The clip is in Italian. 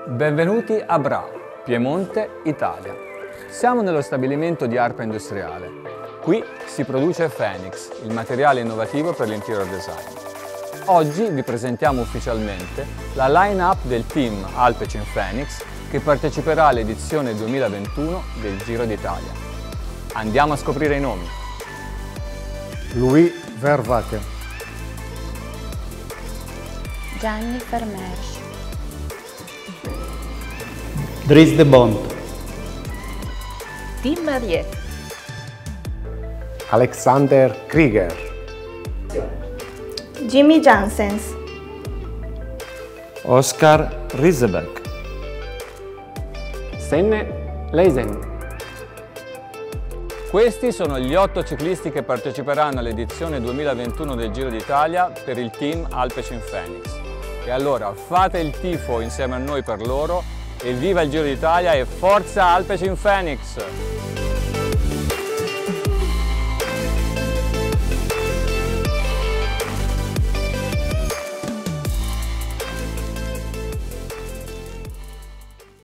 Benvenuti a Bra, Piemonte, Italia. Siamo nello stabilimento di Arpa Industriale. Qui si produce Phoenix, il materiale innovativo per l'interior design. Oggi vi presentiamo ufficialmente la line-up del team Alpecin Phoenix che parteciperà all'edizione 2021 del Giro d'Italia. Andiamo a scoprire i nomi. Louis Vervaeke, Gianni Vermeersch, Dries de Bont, Tim Mariet, Alexander Krieger, Jimmy Janssens, Oscar Riesebeck, Senne Leisen. Questi sono gli 8 ciclisti che parteciperanno all'edizione 2021 del Giro d'Italia per il team Alpecin Phoenix. E allora fate il tifo insieme a noi per loro e viva il Giro d'Italia e forza Alpecin Phoenix!